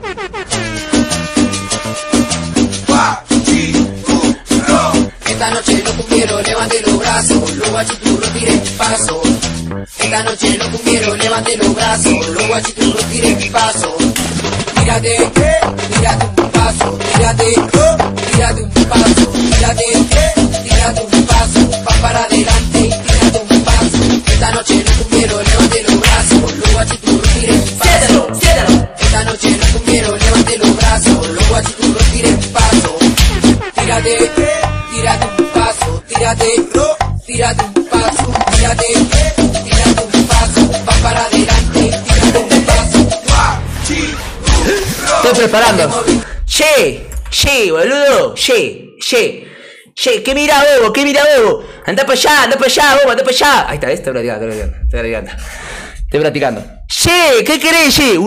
Esta noche los cumbieros levanten los brazos, los guachiturros tiren paso. Esta noche los cumbieros levanten los brazos, los guachiturros tiren paso. Tírate, tírate un paso, tírate, tírate un paso, tírate un paso, va para adelante y tírate un paso. Esta noche los cumbieros levanten los brazos, los guachiturros tiren paso. Esta noche los cumbieros levanten los brazos, los guachiturros tiren paso. Tírate, tírate un paso, tírate, tírate un paso, tírate, tírate un paso, va para adelante, tírate un paso. Estoy preparando. Che, boludo. Che, ¿qué mira, bobo? Anda para allá, bobo, anda para allá. Ahí está, ¿ves? Estoy practicando. Estoy practicando. Che, ¿qué querés, che?